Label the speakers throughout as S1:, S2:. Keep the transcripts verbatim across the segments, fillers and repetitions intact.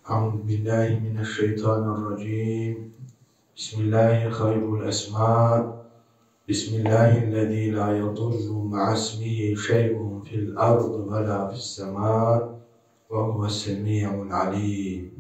S1: Euzu billahi mineşşeytanirracim. Bismillahi hayrul esma. Bismillahillezî la yadurru ma'asmihi şey'un fil ardı ve la fis semâ ve huves-semî'ul alîm.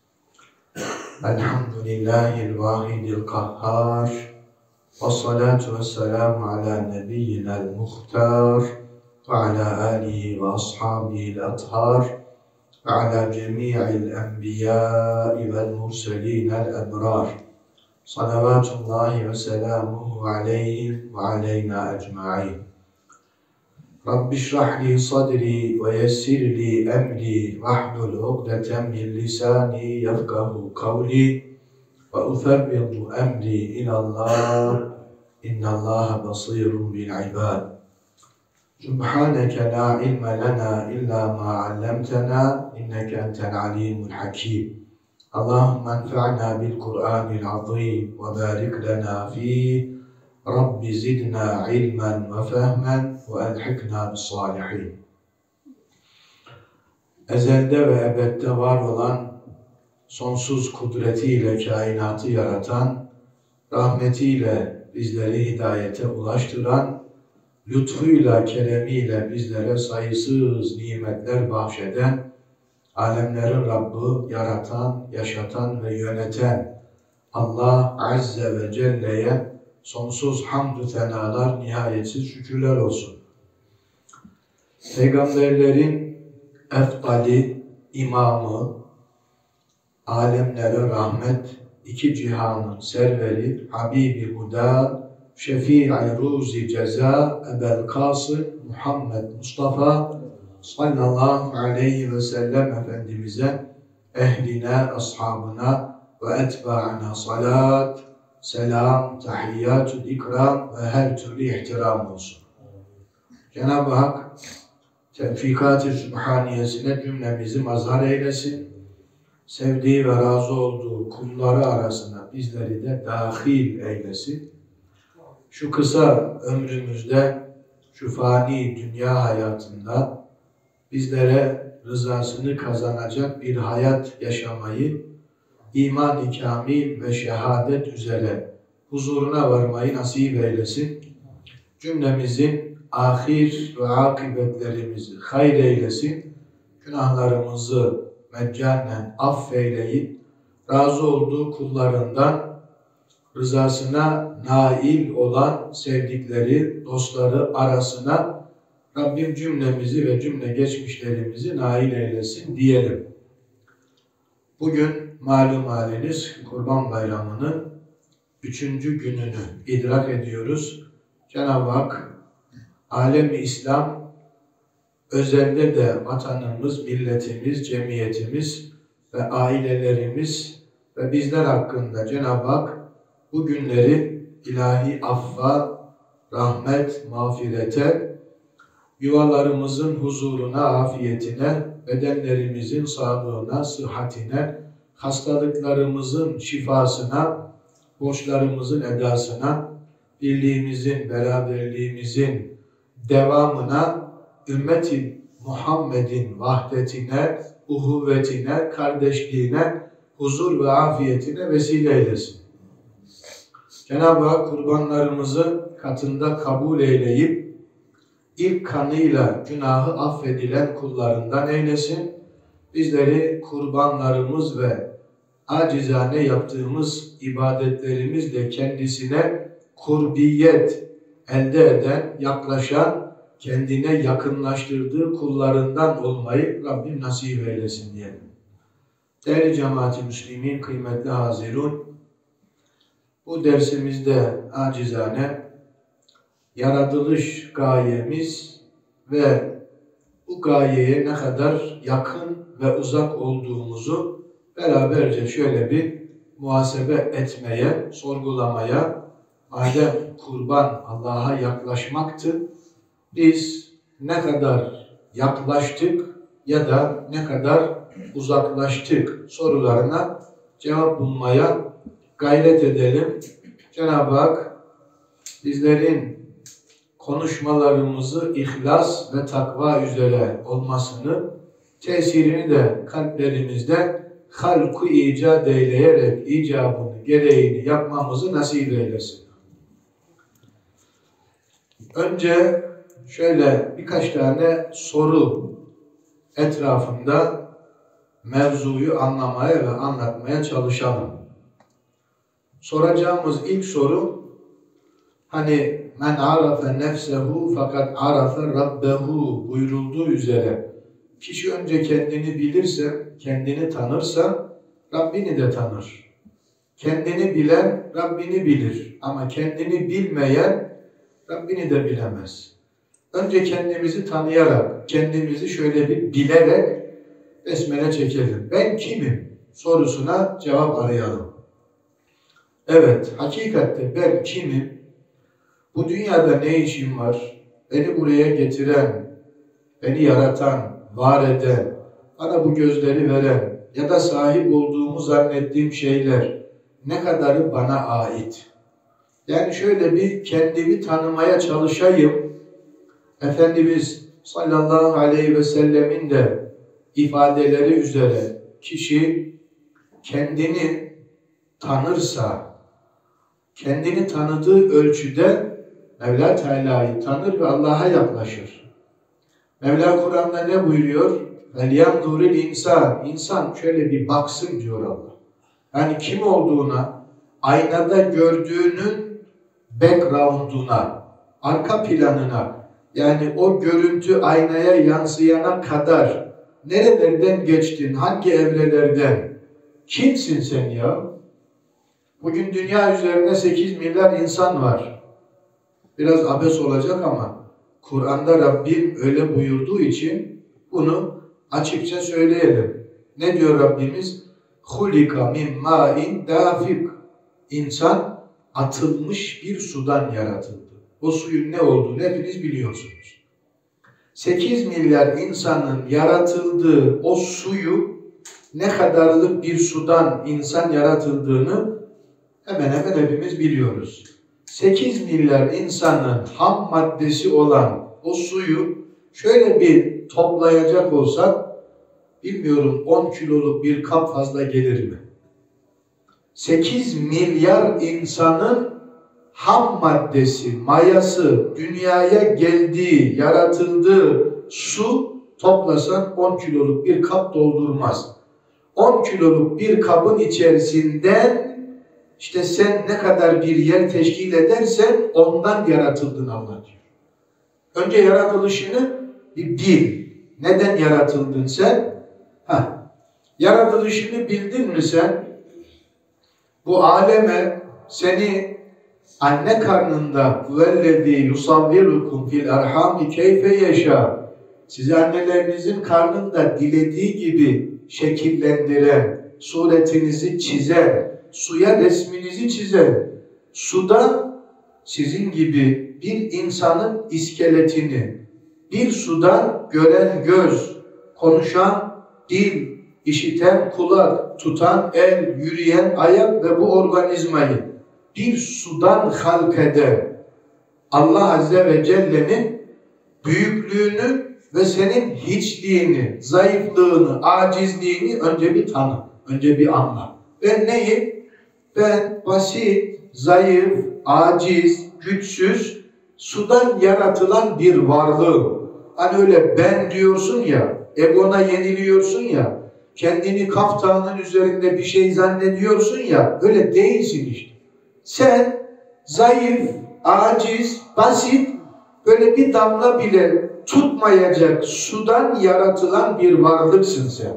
S1: Elhamdülillahil vâhidil kahhâr. Vessalâtu vesselâmu alâ nebiyyinel muhtâr ve alâ âlihi ve ashâbihil athâr ve alâ cemî'il enbiyâi vel murselînel ebrâr. Salavatullahi ve selamuhu aleyhim ve aleyna ecma'in. Rabbi şrahli sadri ve yessirli emri ve ahlul ugdeten min lisani yefkahu kavli ve ufevvidu emri ilallah. İnnallâhe basîrun bil ibad. Subhaneke la ilme lena illa ma allamtena inneke entel alimul hakim. Allahümme enfa'na bil Kur'anil azim ve barik lena fîh. Rabbi zidna ilmen ve fehmen ve elhikna bis salihin. Ezelde ve ebedde var olan, sonsuz kudretiyle kainatı yaratan, rahmetiyle bizleri hidayete ulaştıran, lütfuyla, keremiyle bizlere sayısız nimetler bahşeden, alemlerin Rabbi, yaratan, yaşatan ve yöneten Allah Azze ve Celle'ye sonsuz hamdü senalar, nihayetsiz şükürler olsun. Peygamberlerin efdali, imamı, alemlere rahmet, iki cihanın serveri, Habibi Huda, Şefii Ruzi Ceza, Ebel Kasım, Muhammed Mustafa sallallahu aleyhi ve sellem Efendimiz'e, ehline, ashabına ve etba'ına salat, selam, tahiyyatü ikram ve her türlü ihtiram olsun. Cenab-ı Hak tevfikat-ı sübhaniyesine cümlemizi mazhar eylesin. Sevdiği ve razı olduğu kulları arasına bizleri de dahil eylesin. Şu kısa ömrümüzde, şu fani dünya hayatında bizlere rızasını kazanacak bir hayat yaşamayı, iman-ı kamil ve şehadet üzere huzuruna varmayı nasip eylesin. Cümlemizin ahir ve akıbetlerimizi hayır eylesin. Günahlarımızı meccanen affeyleyip, razı olduğu kullarından rızasına nail olan sevdikleri, dostları arasına Rabbim cümlemizi ve cümle geçmişlerimizi nail eylesin diyelim. Bugün malum haliniz Kurban Bayramı'nın üçüncü gününü idrak ediyoruz. Cenab-ı Hak alem-i İslam, özelde de vatanımız, milletimiz, cemiyetimiz ve ailelerimiz ve bizler hakkında Cenab-ı Hak bu günleri ilahi affa, rahmet, mağfirete, yuvalarımızın huzuruna, afiyetine, bedenlerimizin sağlığına, sıhhatine, hastalıklarımızın şifasına, borçlarımızın edasına, birliğimizin, beraberliğimizin devamına, ümmeti Muhammed'in vahdetine, uhuvvetine, kardeşliğine, huzur ve afiyetine vesile eylesin. Cenab-ı Hak kurbanlarımızı katında kabul eyleyip, ilk kanıyla günahı affedilen kullarından eylesin. Bizleri kurbanlarımız ve acizane yaptığımız ibadetlerimizle kendisine kurbiyet elde eden, yaklaşan, kendine yakınlaştırdığı kullarından olmayı Rabbim nasip eylesin diyelim. Değerli cemaat-i müslimin, kıymetli hazirun, bu dersimizde acizane yaratılış gayemiz ve bu gayeye ne kadar yakın ve uzak olduğumuzu beraberce şöyle bir muhasebe etmeye, sorgulamaya, madem kurban Allah'a yaklaşmaktı, biz ne kadar yaklaştık ya da ne kadar uzaklaştık sorularına cevap bulmaya gayret edelim. Cenab-ı Hak bizlerin konuşmalarımızı ihlas ve takva üzere olmasını, tesirini de kalplerimizde halku icat eyleyerek icabını, gereğini yapmamızı nasip eylesin. Önce şöyle birkaç tane soru etrafında mevzuyu anlamaya ve anlatmaya çalışalım. Soracağımız ilk soru, hani men arafe nefsehu fakat arafe rabbehu buyurulduğu üzere kişi önce kendini bilirse, kendini tanırsa Rabbini de tanır. Kendini bilen Rabbini bilir ama kendini bilmeyen Rabbini de bilemez. Önce kendimizi tanıyarak, kendimizi şöyle bir bilerek besmele çekelim. Ben kimim sorusuna cevap arayalım. Evet, hakikatte ben kimim? Bu dünyada ne işim var? Beni buraya getiren, beni yaratan, var eden, bana bu gözleri veren ya da sahip olduğumu zannettiğim şeyler ne kadarı bana ait? Yani şöyle bir kendimi tanımaya çalışayım. Efendimiz sallallahu aleyhi ve sellemin de ifadeleri üzere kişi kendini tanırsa, kendini tanıdığı ölçüde Mevla Teala'yı tanır ve Allah'a yaklaşır. Mevla Kur'an'da ne buyuruyor? وَلْيَنْظُرِ الْاِنْسَانِ İnsan şöyle bir baksın diyor Allah. Yani kim olduğuna, aynada gördüğünün background'una, arka planına, yani o görüntü aynaya yansıyana kadar nerelerden geçtin, hangi evrelerden, kimsin sen ya? Bugün dünya üzerinde sekiz milyar insan var. Biraz abes olacak ama Kur'an'da Rabbim öyle buyurduğu için bunu açıkça söyleyelim. Ne diyor Rabbimiz? Hulika min ma'in dafik. İnsan atılmış bir sudan yaratıldı. O suyun ne olduğunu hepiniz biliyorsunuz. sekiz milyar insanın yaratıldığı o suyu ne kadarlık bir sudan insan yaratıldığını hemen hemen hepimiz biliyoruz. sekiz milyar insanın ham maddesi olan o suyu şöyle bir toplayacak olsak, bilmiyorum on kiloluk bir kap fazla gelir mi? sekiz milyar insanın ham maddesi, mayası, dünyaya geldiği, yaratıldığı su toplasak on kiloluk bir kap doldurmaz. on kiloluk bir kabın içerisinden işte sen ne kadar bir yer teşkil edersen ondan yaratıldın Allah diyor. Önce yaratılışını bir bil. Neden yaratıldın sen? Heh. Yaratılışını bildin mi sen? Bu aleme seni anne karnında وَالَّذ۪ي يُصَوِّرُكُمْ فِي الْاَرْحَامِ كَيْفَ يَشَاءُ sizi annelerinizin karnında dilediği gibi şekillendiren, suretinizi çizen, suya resminizi çizen, suda sizin gibi bir insanın iskeletini, bir sudan gören göz, konuşan dil, işiten kulak, tutan el, yürüyen ayak ve bu organizmayı bir sudan halk eden Allah Azze ve Celle'nin büyüklüğünü ve senin hiçliğini, zayıflığını, acizliğini önce bir tanı, önce bir anla. Ben neyim? Ben basit, zayıf, aciz, güçsüz, sudan yaratılan bir varlığım. Hani öyle ben diyorsun ya, egona yeniliyorsun ya, kendini kaftağının üzerinde bir şey zannediyorsun ya, öyle değilsin işte. Sen zayıf, aciz, basit, böyle bir damla bile tutmayacak sudan yaratılan bir varlıksın sen.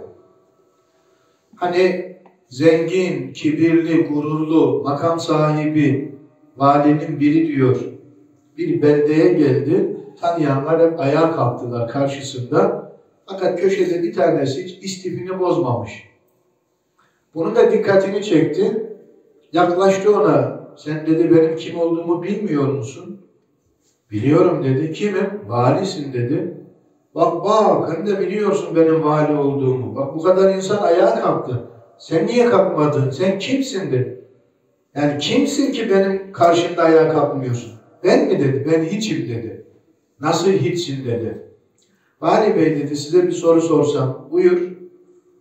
S1: Hani zengin, kibirli, gururlu, makam sahibi, valinin biri diyor, bir beldeye geldi, tanıyanlar hep ayağa kalktılar karşısında. Fakat köşede bir tanesi hiç istifini bozmamış. Bunun da dikkatini çekti. Yaklaştı ona. Sen dedi benim kim olduğumu bilmiyor musun? Biliyorum dedi. Kimim? Valisin dedi. Bak bak hem de biliyorsun benim vali olduğumu. Bak bu kadar insan ayağa kalktı. Sen niye kalkmadın? Sen kimsin dedi. Yani kimsin ki benim karşımda ayağa kalkmıyorsun? Ben mi dedi? Ben hiçim dedi. Nasıl hiçsin dedi. Vali Bey dedi size bir soru sorsam. Buyur.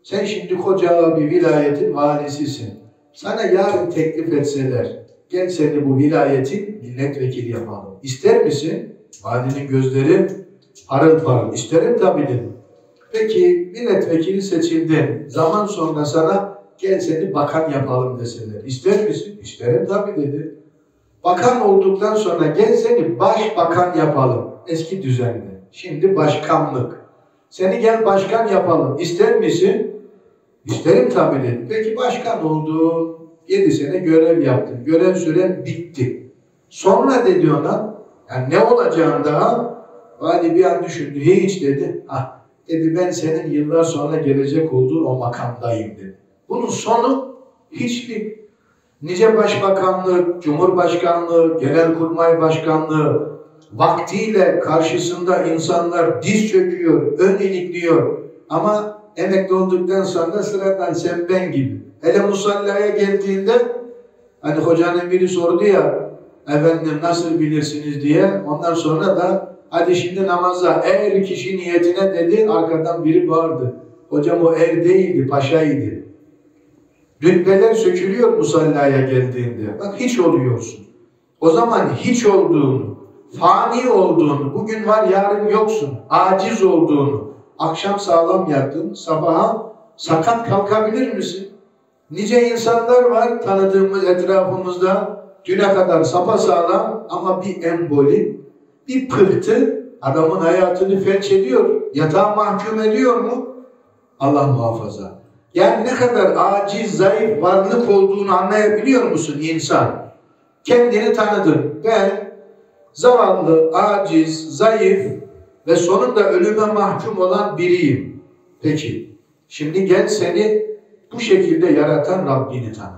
S1: Sen şimdi koca bir vilayetin valisisin. Sana yarın teklif etseler, gel seni bu vilayetin milletvekili yapalım. İster misin? Valinin gözleri parıl parıl. İsterim tabii dedim. Peki milletvekili seçildin. Zaman sonra sana gel seni bakan yapalım deseler. İster misin? İsterim tabii dedi. Bakan olduktan sonra gel seni başbakan yapalım. Eski düzenle. Şimdi başkanlık. Seni gel başkan yapalım. İster misin? İsterim tabii dedi. Peki başkan oldun. Yedi sene görev yaptın. Görev süren bitti. Sonra dedi ona, yani ne olacağını daha vali bir an düşündü. Hiç dedi. Ah, dedi ben senin yıllar sonra gelecek olduğun o makamdayım dedi. Bunun sonu hiçlik. Nice başbakanlık, cumhurbaşkanlığı, genelkurmay başkanlığı vaktiyle karşısında insanlar diz çöküyor, ön ilikliyor. Ama emekli olduktan sonra sıradan sen ben gibi. Hele musallaya geldiğinde hani hocanın biri sordu ya efendim nasıl bilirsiniz diye. Ondan sonra da hadi şimdi namaza er kişi niyetine dedi, arkadan biri bağırdı. Hocam o er değildi, paşaydı. Rütbeler sökülüyor musallaya geldiğinde. Bak hiç oluyorsun. O zaman hiç olduğunu, fani olduğunu, bugün var yarın yoksun, aciz olduğunu, akşam sağlam yattın, sabaha sakat kalkabilir misin? Nice insanlar var tanıdığımız etrafımızda, düne kadar sapasağlam ama bir emboli, bir pıhtı adamın hayatını felç ediyor, yatağa mahkum ediyor mu? Allah muhafaza. Yani ne kadar aciz, zayıf varlık olduğunu anlayabiliyor musun insan? Kendini tanıdın. Ben zavallı, aciz, zayıf ve sonunda ölüme mahkum olan biriyim. Peki, şimdi gel seni bu şekilde yaratan Rabbini tanı.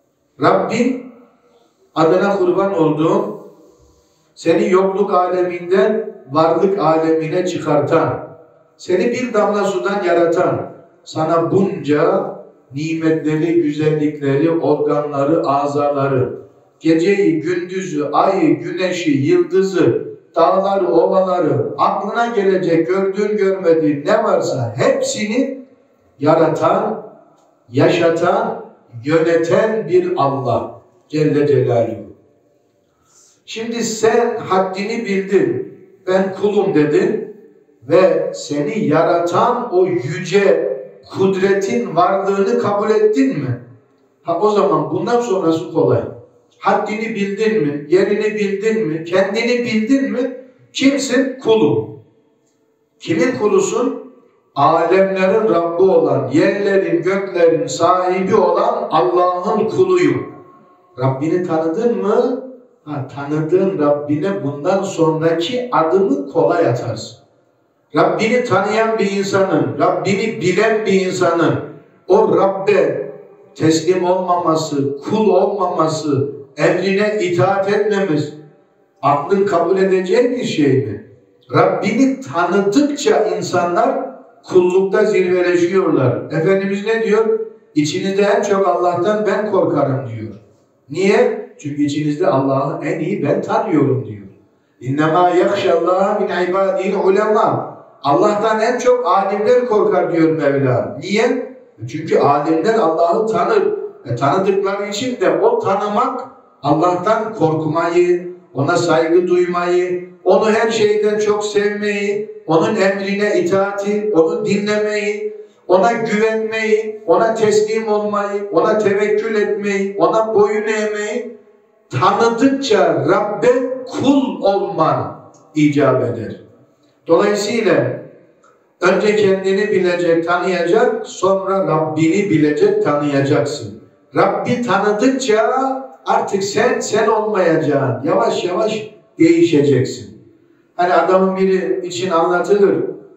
S1: Rabbin adına kurban olduğum, seni yokluk aleminden varlık alemine çıkartan, seni bir damla sudan yaratan, sana bunca nimetleri, güzellikleri, organları, azaları, geceyi, gündüzü, ayı, güneşi, yıldızı, dağları, ovaları, aklına gelecek, gördüğün, görmediğin ne varsa hepsini yaratan, yaşatan, yöneten bir Allah Celle Celaluhu. Şimdi sen haddini bildin, ben kulum dedin ve seni yaratan o yüce kudretin varlığını kabul ettin mi? Ha o zaman bundan sonrası kolay. Haddini bildin mi? Yerini bildin mi? Kendini bildin mi? Kimsin? Kulum. Kimin kulusun? Alemlerin Rabbi olan, yerlerin, göklerin sahibi olan Allah'ın kuluyum. Rabbini tanıdın mı? Ha, tanıdığın Rabbine bundan sonraki adımı kolay atarsın. Rabbini tanıyan bir insanın, Rabbini bilen bir insanın o Rabbe teslim olmaması, kul olmaması, emrine itaat etmemiz aklın kabul edeceği bir şey mi? Rabbini tanıdıkça insanlar kullukta zirveleşiyorlar. Efendimiz ne diyor? İçinizde en çok Allah'tan ben korkarım diyor. Niye? Çünkü içinizde Allah'ı en iyi ben tanıyorum diyor. İnnemâ yakşallâhe min ibâdîl ulemâ. Allah'tan en çok alimler korkar diyor Mevla. Niye? Çünkü alimler Allah'ı tanır. E, tanıdıkları için de o tanımak Allah'tan korkmayı, ona saygı duymayı, onu her şeyden çok sevmeyi, onun emrine itaati, onu dinlemeyi, ona güvenmeyi, ona teslim olmayı, ona tevekkül etmeyi, ona boyun eğmeyi tanıdıkça Rabbe kul olman icap eder. Dolayısıyla önce kendini bilecek, tanıyacak, sonra Rabbini bilecek, tanıyacaksın. Rabbi tanıdıkça artık sen sen olmayacaksın. Yavaş yavaş değişeceksin. Hani adamın biri için anlatılır.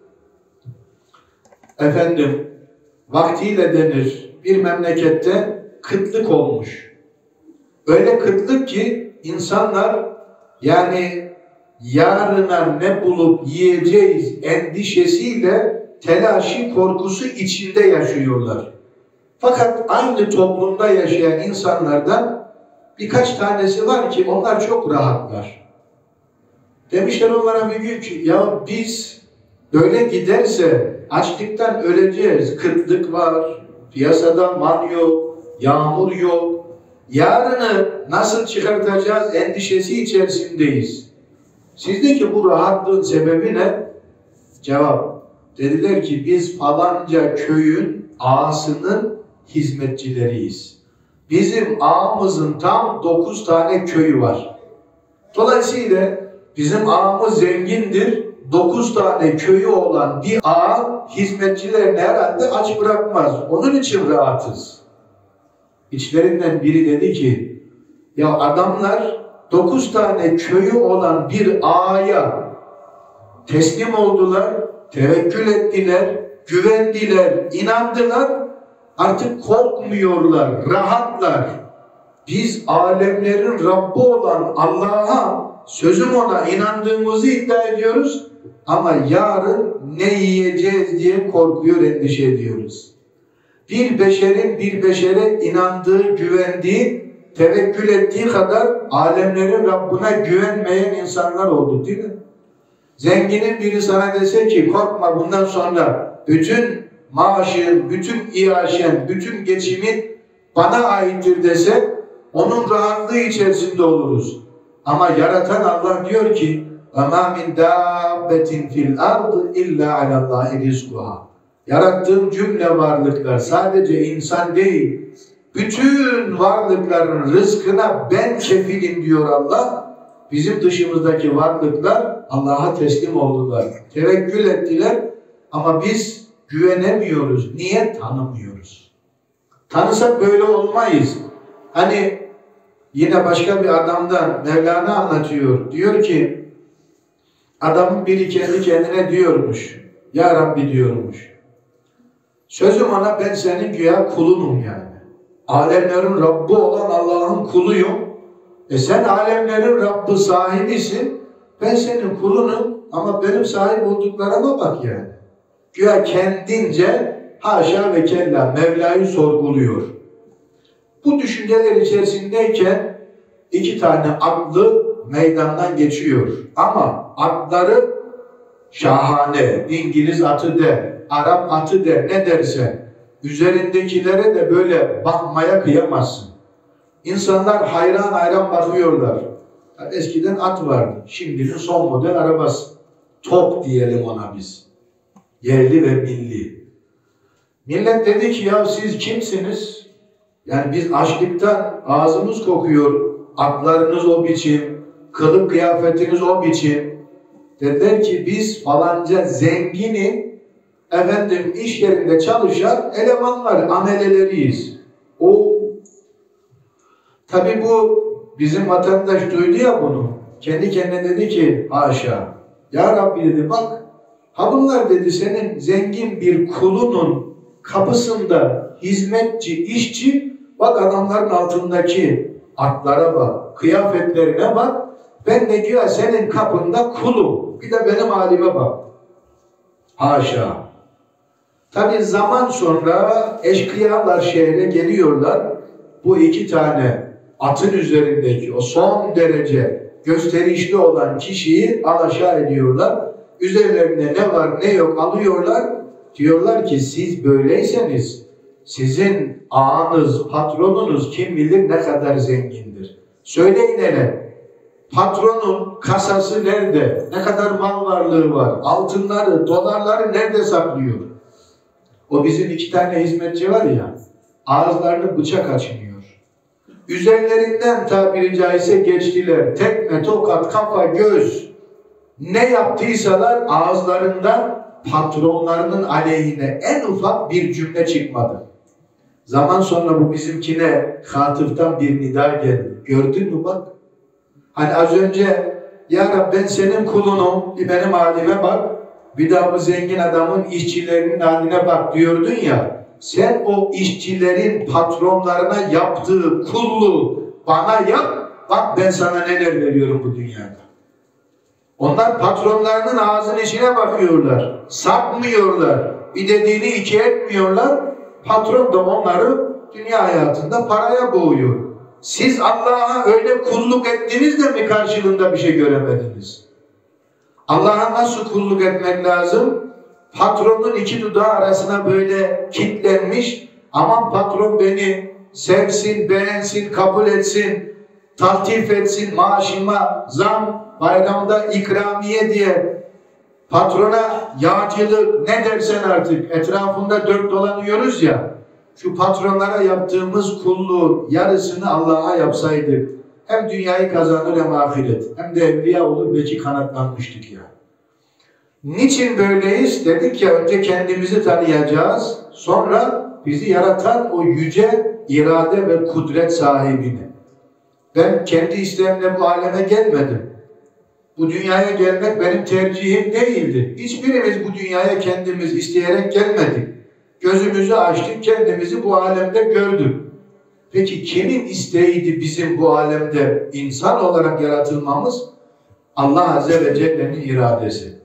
S1: Efendim, vaktiyle denir bir memlekette kıtlık olmuş. Öyle kıtlık ki insanlar yani yarına ne bulup yiyeceğiz endişesiyle telaşı, korkusu içinde yaşıyorlar. Fakat aynı toplumda yaşayan insanlardan birkaç tanesi var ki onlar çok rahatlar. Demişler onlara bir gün ki ya biz böyle giderse Açlıktan öleceğiz. Kıtlık var. Piyasada mal yok. Yağmur yok. Yarını nasıl çıkartacağız endişesi içerisindeyiz. Sizdeki bu rahatlığın sebebi ne? Cevap. Dediler ki biz falanca köyün ağasının hizmetçileriyiz. Bizim ağamızın tam dokuz tane köyü var. Dolayısıyla bizim ağamız zengindir. Dokuz tane köyü olan bir ağa hizmetçilerini herhalde aç bırakmaz. Onun için rahatız. İçlerinden biri dedi ki, ya adamlar dokuz tane köyü olan bir ağaya teslim oldular, tevekkül ettiler, güvendiler, inandılar. Artık korkmuyorlar, rahatlar. Biz alemlerin Rabbi olan Allah'a, sözüm ona inandığımızı iddia ediyoruz. Ama yarın ne yiyeceğiz diye korkuyor, endişe ediyoruz. Bir beşerin bir beşere inandığı, güvendiği, tevekkül ettiği kadar alemlerin Rabbine güvenmeyen insanlar oldu değil mi? Zenginin biri sana dese ki korkma bundan sonra bütün maaşın, bütün iaşen, bütün geçimin bana aittir dese onun rahatlığı içerisinde oluruz. Ama yaratan Allah diyor ki وَمَا مِنْ دَابَّةٍ فِي الْأَرْضِ اِلَّا عَلَى اللّٰهِ رِزْقُهَا. Yarattığım cümle varlıklar sadece insan değil, bütün varlıkların rızkına ben kefilim diyor Allah. Bizim dışımızdaki varlıklar Allah'a teslim oldular, tevekkül ettiler ama biz güvenemiyoruz. Niye? Tanımıyoruz. Tanısak böyle olmayız. Hani yine başka bir adamdan Mevlana anlatıyor. Diyor ki adamın biri kendi kendine diyormuş. Ya Rabbi diyormuş. Sözüm ona ben senin güya kulunum yani. Alemlerin Rabbi olan Allah'ın kuluyum. E sen alemlerin Rabbi sahibisin. Ben senin kulunum ama benim sahip olduklarıma bak yani. Güya kendince haşa ve kella Mevla'yı sorguluyor. Bu düşünceler içerisindeyken iki tane aklı meydandan geçiyor. Ama atları şahane, İngiliz atı de, Arap atı de ne derse üzerindekilere de böyle bakmaya kıyamazsın. İnsanlar hayran hayran bakıyorlar. Yani eskiden at vardı. Şimdinin son model arabası. Top diyelim ona biz. Yerli ve milli. Millet dedi ki ya siz kimsiniz? Yani biz açlıktan ağzımız kokuyor. Atlarınız o biçim, kılık kıyafetiniz o biçim. Dediler ki biz falanca zengini efendim iş yerinde çalışan elemanlar, ameleleriyiz. O tabi bu bizim vatandaş duydu ya bunu. Kendi kendine dedi ki haşa. Ya Rabbi dedi bak ha bunlar dedi senin zengin bir kulunun kapısında hizmetçi, işçi bak adamların altındaki atlara bak, kıyafetlerine bak. Ben de diyor senin kapında kulum. Bir de benim halime bak. Haşa. Tabi zaman sonra eşkıyalar şehre geliyorlar. Bu iki tane atın üzerindeki o son derece gösterişli olan kişiyi alaşağı ediyorlar. Üzerlerinde ne var ne yok alıyorlar. Diyorlar ki siz böyleyseniz sizin ağanız, patronunuz kim bilir ne kadar zengindir. Söyleyin hele. Patronun kasası nerede? Ne kadar mal varlığı var? Altınları, dolarları nerede saklıyor? O bizim iki tane hizmetçi var ya, ağızlarını bıçak açmıyor. Üzerlerinden tabiri caizse geçtiler. Tekme, tokat, kafa, göz. Ne yaptıysalar ağızlarından patronlarının aleyhine en ufak bir cümle çıkmadı. Zaman sonra bu bizimkine hatıftan bir nida geldi. Gördün mü bak? Hani az önce ya Rabbi ben senin kulunum, bir benim halime bak. Bir daha bu zengin adamın işçilerinin haline bak diyordun ya. Sen o işçilerin patronlarına yaptığı kulluğu bana yap. Bak ben sana neler veriyorum bu dünyada. Onlar patronlarının ağzının içine bakıyorlar. Sapmıyorlar. Bir dediğini iki etmiyorlar. Patron da onları dünya hayatında paraya boğuyor. Siz Allah'a öyle kulluk ettiniz de mi karşılığında bir şey göremediniz? Allah'a nasıl kulluk etmek lazım? Patronun iki dudağı arasına böyle kilitlenmiş. Aman patron beni sevsin, beğensin, kabul etsin, taltif etsin, maaşıma zam, bayramda ikramiye diye patrona yağcılık ne dersen artık etrafında dört dolanıyoruz ya, şu patronlara yaptığımız kulluğu yarısını Allah'a yapsaydık hem dünyayı kazanır hem ahiret, hem de evliya olur, belki kanatlanmıştık ya. Niçin böyleyiz? Dedik ya, önce kendimizi tanıyacağız, sonra bizi yaratan o yüce irade ve kudret sahibini. Ben kendi isteğimle bu aleme gelmedim. Bu dünyaya gelmek benim tercihim değildi. Hiçbirimiz bu dünyaya kendimiz isteyerek gelmedik. Gözümüzü açtık, kendimizi bu alemde gördük. Peki kimin isteğiydi bizim bu alemde insan olarak yaratılmamız? Allah Azze ve Celle'nin iradesi.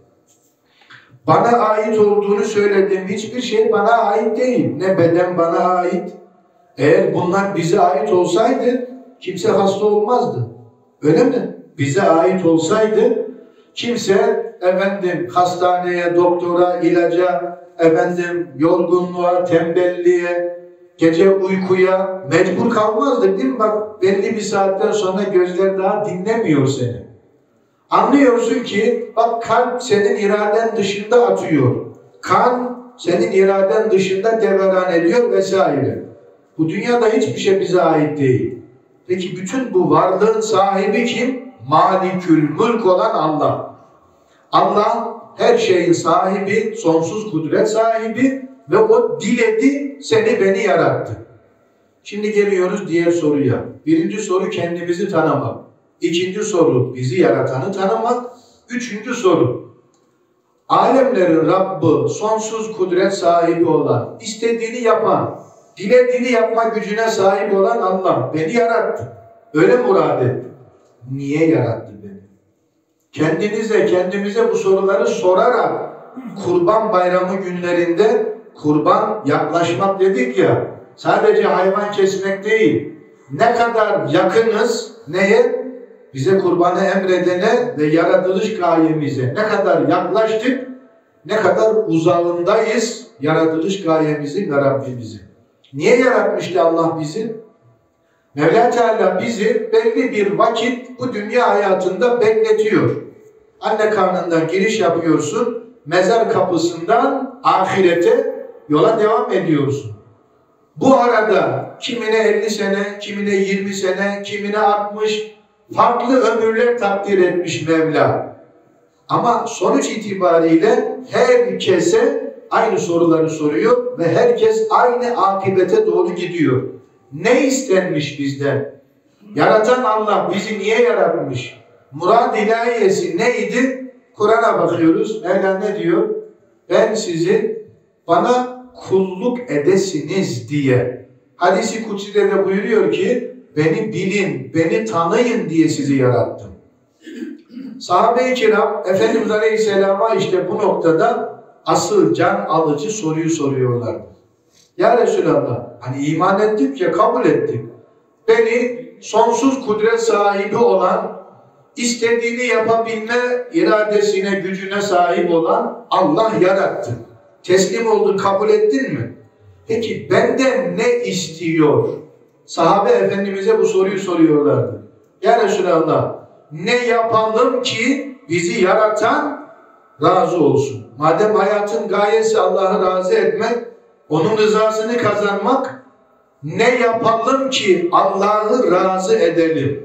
S1: Bana ait olduğunu söylediğim hiçbir şey bana ait değil. Ne beden bana ait. Eğer bunlar bize ait olsaydı kimse hasta olmazdı. Öyle mi? Bize ait olsaydı kimse efendim hastaneye, doktora, ilaca, efendim yorgunluğa, tembelliğe, gece uykuya mecbur kalmazdı, değil mi? Bak, belli bir saatten sonra gözler daha dinlemiyor seni. Anlıyorsun ki bak, kalp senin iraden dışında atıyor. Kan senin iraden dışında devran ediyor vesaire. Bu dünyada hiçbir şey bize ait değil. Peki bütün bu varlığın sahibi kim? Malikül Mülk olan Allah. Allah her şeyin sahibi, sonsuz kudret sahibi ve o diledi, seni beni yarattı. Şimdi geliyoruz diğer soruya. Birinci soru kendimizi tanımak. İkinci soru bizi yaratanı tanımak. Üçüncü soru alemlerin Rabbi, sonsuz kudret sahibi olan, istediğini yapan, dilediğini yapma gücüne sahip olan Allah beni yarattı. Öyle murad etti. Niye yarattı beni? Kendinize, kendimize bu soruları sorarak Kurban Bayramı günlerinde kurban yaklaşmak dedik ya, sadece hayvan kesmek değil, ne kadar yakınız neye? Bize kurbanı emredene ve yaratılış gayemize ne kadar yaklaştık, ne kadar uzağındayız yaratılış gayemizin ve Rabbimizin. Niye yaratmıştı Allah bizi? Mevla Teala bizi belli bir vakit bu dünya hayatında bekletiyor. Anne karnından giriş yapıyorsun, mezar kapısından ahirete yola devam ediyorsun. Bu arada kimine elli sene, kimine yirmi sene, kimine altmış, farklı ömürler takdir etmiş Mevla. Ama sonuç itibariyle herkese aynı soruları soruyor ve herkes aynı akibete doğru gidiyor. Ne istenmiş bizden? Yaratan Allah bizi niye yaratmış? Murad ilahiyesi neydi? Kur'an'a bakıyoruz. Mevla ne diyor? Ben sizi bana kulluk edesiniz diye. Hadis-i Kutsi'de de buyuruyor ki beni bilin, beni tanıyın diye sizi yarattım. Sahabe-i kiram Efendimiz Aleyhisselam'a işte bu noktada asıl can alıcı soruyu soruyorlardı. Ya Resulallah, hani iman ettik ya, kabul ettik. Beni sonsuz kudret sahibi olan, istediğini yapabilme iradesine, gücüne sahip olan Allah yarattı. Teslim oldun, kabul ettin mi? Peki benden ne istiyor? Sahabe Efendimiz'e bu soruyu soruyorlardı. Ya Resulallah, ne yapalım ki bizi yaratan razı olsun? Madem hayatın gayesi Allah'ı razı etmek, onun rızasını kazanmak, ne yapalım ki Allah'ı razı edelim?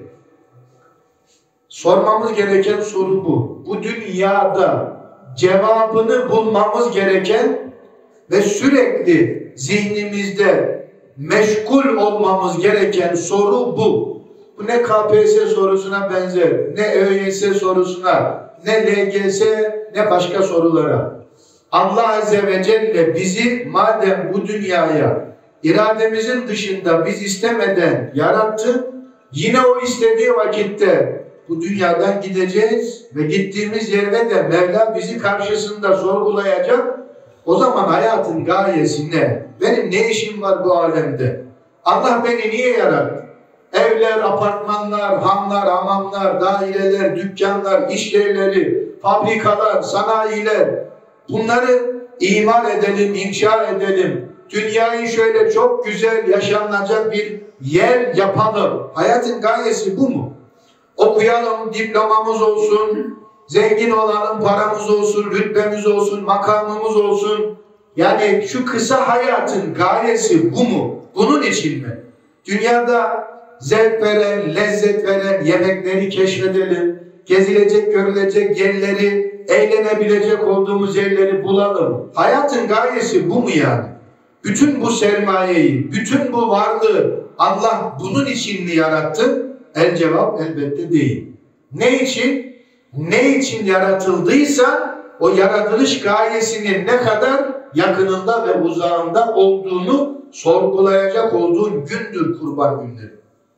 S1: Sormamız gereken soru bu. Bu dünyada cevabını bulmamız gereken ve sürekli zihnimizde meşgul olmamız gereken soru bu. Bu ne K P S S sorusuna benzer, ne ÖYS sorusuna, ne L G S, ne başka sorulara. Allah Azze ve Celle bizi madem bu dünyaya irademizin dışında biz istemeden yarattı, yine o istediği vakitte bu dünyadan gideceğiz ve gittiğimiz yerde de Mevla bizi karşısında sorgulayacak. O zaman hayatın gayesi ne? Benim ne işim var bu alemde? Allah beni niye yarattı? Evler, apartmanlar, hanlar, hamamlar, daireler, dükkanlar, iş yerleri, fabrikalar, sanayiler, bunları imar edelim, inşa edelim. Dünyayı şöyle çok güzel yaşanacak bir yer yapalım. Hayatın gayesi bu mu? Okuyalım, diplomamız olsun, zengin olalım, paramız olsun, rütbemiz olsun, makamımız olsun. Yani şu kısa hayatın gayesi bu mu? Bunun için mi? Dünyada zevk veren, lezzet veren yemekleri keşfedelim. Gezilecek, görülecek yerleri, eğlenebilecek olduğumuz yerleri bulalım. Hayatın gayesi bu mu yani? Bütün bu sermayeyi, bütün bu varlığı Allah bunun için mi yarattı? El cevap elbette değil. Ne için? Ne için yaratıldıysa o yaratılış gayesinin ne kadar yakınında ve uzağında olduğunu sorgulayacak olduğun gündür kurban günleri.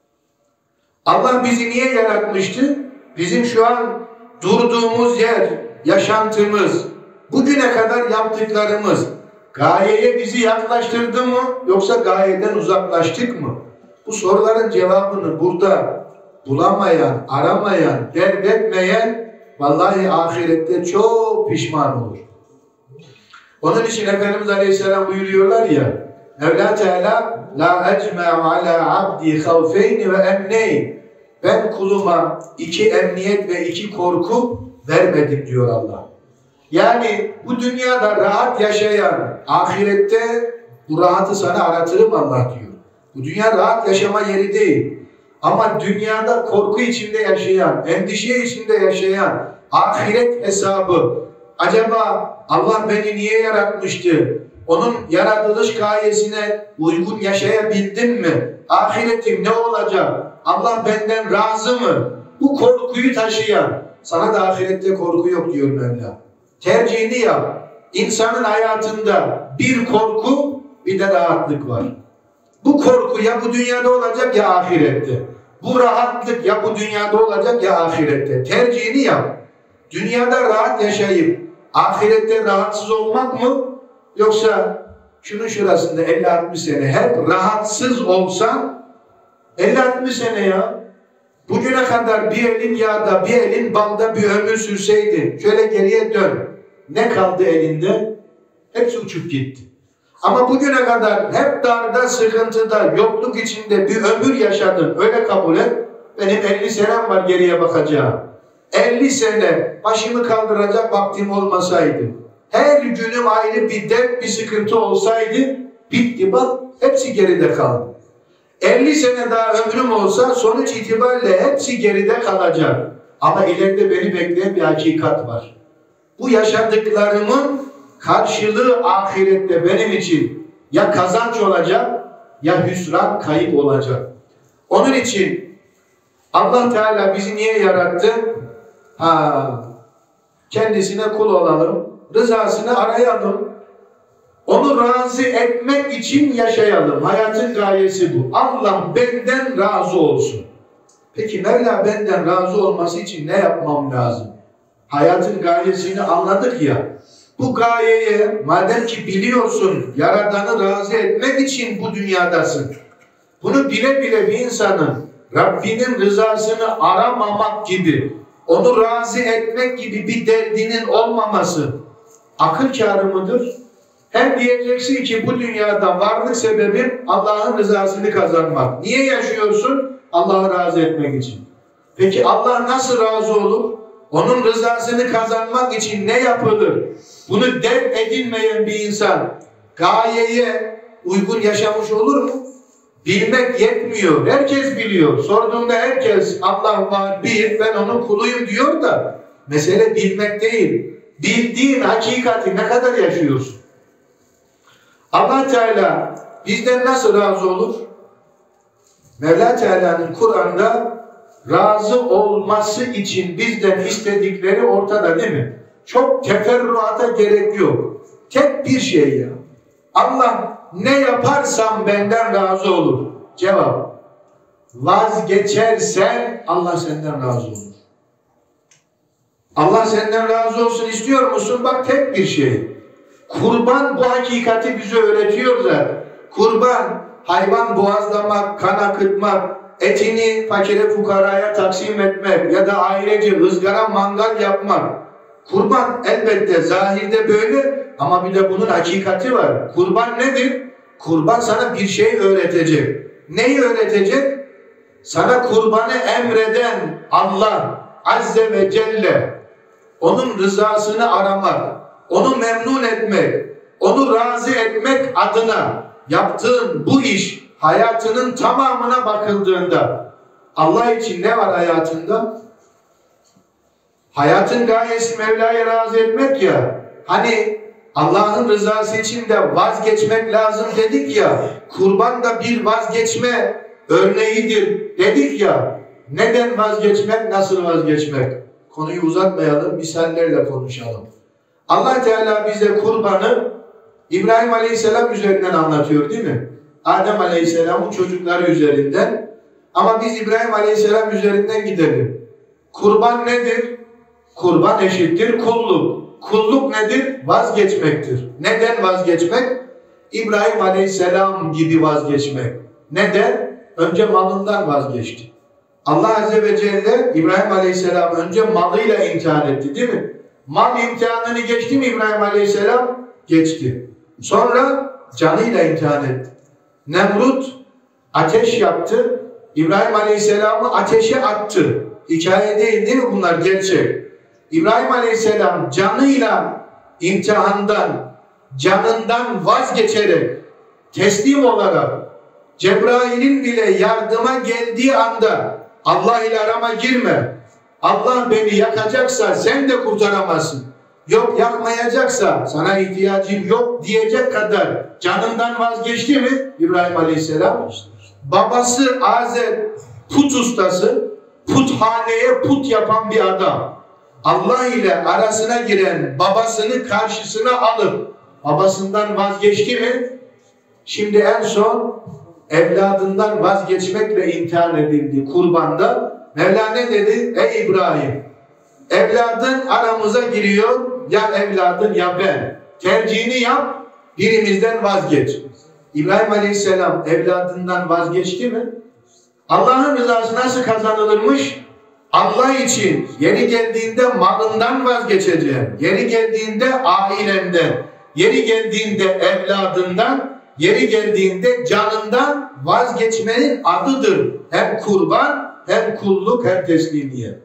S1: Allah bizi niye yaratmıştı? Bizim şu an durduğumuz yer, yaşantımız, bugüne kadar yaptıklarımız gayeye bizi yaklaştırdı mı yoksa gayeden uzaklaştık mı? Bu soruların cevabını burada bulamayan, aramayan, dert etmeyen vallahi ahirette çok pişman olur. Onun için Efendimiz Aleyhisselam buyuruyorlar ya, Mevla Teala la ecme'u ala abdi havfeyni ve emneyn. Ben kuluma iki emniyet ve iki korku vermedim diyor Allah. Yani bu dünyada rahat yaşayan, ahirette bu rahatı sana aratırım Allah diyor. Bu dünya rahat yaşama yeri değil. Ama dünyada korku içinde yaşayan, endişe içinde yaşayan, ahiret hesabı, acaba Allah beni niye yaratmıştı? Onun yaratılış gayesine uygun yaşayabildim mi? Ahiretim ne olacak? Allah benden razı mı? Bu korkuyu taşıyan, sana da ahirette korku yok diyor Mevla. Tercihini yap. İnsanın hayatında bir korku, bir de rahatlık var. Bu korku ya bu dünyada olacak ya ahirette. Bu rahatlık ya bu dünyada olacak ya ahirette. Tercihini yap. Dünyada rahat yaşayıp ahirette rahatsız olmak mı? Yoksa şunun şurasında elli altmış sene hep rahatsız olsan, elli altmış sene ya, bugüne kadar bir elin yağda, bir elin balda bir ömür sürseydin, şöyle geriye dön. Ne kaldı elinde? Hepsi uçup gitti. Ama bugüne kadar hep darda, sıkıntıda, yokluk içinde bir ömür yaşadın. Öyle kabul et. Benim elli senem var geriye bakacağım. elli sene başımı kaldıracak vaktim olmasaydı, her günüm ayrı bir dert, bir sıkıntı olsaydı, bitti bak, hepsi geride kaldı. elli sene daha ömrüm olsa sonuç itibariyle hepsi geride kalacak. Ama ileride beni bekleyen bir hakikat var. Bu yaşadıklarımın karşılığı ahirette benim için ya kazanç olacak ya hüsran, kayıp olacak. Onun için Allah Teala bizi niye yarattı? Ha, kendisine kul olalım, rızasını arayalım, onu razı etmek için yaşayalım. Hayatın gayesi bu. Allah benden razı olsun. Peki Mevla benden razı olması için ne yapmam lazım? Hayatın gayesini anladık ya. Bu gayeye madem ki biliyorsun, Yaradan'ı razı etmek için bu dünyadasın. Bunu bile bile bir insanın Rabbinin rızasını aramamak gibi, onu razı etmek gibi bir derdinin olmaması akıl kârı mıdır? Hem diyeceksin ki bu dünyada varlık sebebim Allah'ın rızasını kazanmak. Niye yaşıyorsun? Allah'ı razı etmek için. Peki Allah nasıl razı olur? Onun rızasını kazanmak için ne yapılır? Bunu dert edinmeyen bir insan gayeye uygun yaşamış olur mu? Bilmek yetmiyor. Herkes biliyor. Sorduğunda herkes Allah var, bir, ben onun kuluyum diyor da mesele bilmek değil. Bildiğin hakikati ne kadar yaşıyorsun? Allah Teala bizden nasıl razı olur? Mevla Teala'nın Kur'an'da razı olması için bizden istedikleri ortada değil mi? Çok teferruata gerek yok. Tek bir şey ya. Allah ne yaparsam benden razı olur. Cevap. Vazgeçersen Allah senden razı olur. Allah senden razı olsun istiyor musun? Bak tek bir şey. Kurban bu hakikati bize öğretiyor zaten. Kurban, hayvan boğazlamak, kan akıtmak, etini fakire fukaraya taksim etmek ya da ailece ızgara mangal yapmak. Kurban elbette zahirde böyle ama bir de bunun hakikati var. Kurban nedir? Kurban sana bir şey öğretecek. Neyi öğretecek? Sana kurbanı emreden Allah Azze ve Celle, onun rızasını aramak, onu memnun etmek, onu razı etmek adına yaptığın bu iş hayatının tamamına bakıldığında Allah için ne var hayatında? Hayatın gayesi Mevla'ya razı etmek ya. Hani Allah'ın rızası için de vazgeçmek lazım dedik ya. Kurban da bir vazgeçme örneğidir dedik ya. Neden vazgeçmek, nasıl vazgeçmek? Konuyu uzatmayalım, misallerle konuşalım. Allah Teala bize kurbanı İbrahim Aleyhisselam üzerinden anlatıyor değil mi? Adem Aleyhisselam'ın çocukları üzerinden. Ama biz İbrahim Aleyhisselam üzerinden gidelim. Kurban nedir? Kurban eşittir kulluk. Kulluk nedir? Vazgeçmektir. Neden vazgeçmek? İbrahim Aleyhisselam gibi vazgeçmek. Neden? Önce malından vazgeçti. Allah Azze ve Celle İbrahim Aleyhisselam önce malıyla imtihan etti değil mi? Mal imtihanını geçti mi İbrahim Aleyhisselam? Geçti. Sonra canıyla imtihan etti. Nemrut ateş yaptı. İbrahim Aleyhisselam'ı ateşe attı. Hikaye değil değil mi bunlar? Gerçek. İbrahim Aleyhisselam canıyla imtihandan, canından vazgeçerek, teslim olarak, Cebrail'in bile yardıma geldiği anda Allah ile arama girme. Allah beni yakacaksa sen de kurtaramazsın. Yok yakmayacaksa sana ihtiyacım yok diyecek kadar canından vazgeçti mi İbrahim Aleyhisselam? Babası Azer put ustası, puthaneye put yapan bir adam. Allah ile arasına giren babasını karşısına alıp babasından vazgeçti mi? Şimdi en son evladından vazgeçmekle imtihan edildi kurbanda. Mevla ne dedi? Ey İbrahim, evladın aramıza giriyor, ya evladın ya ben. Tercihini yap, birimizden vazgeç. İbrahim Aleyhisselam evladından vazgeçti mi? Allah'ın rızası nasıl kazanılırmış? Allah için yeri geldiğinde malından vazgeçeceğim. Yeri geldiğinde ailenden, yeri geldiğinde evladından, yeri geldiğinde canından vazgeçmenin adıdır. Hem kurban, hem kulluk, hem teslimiyet.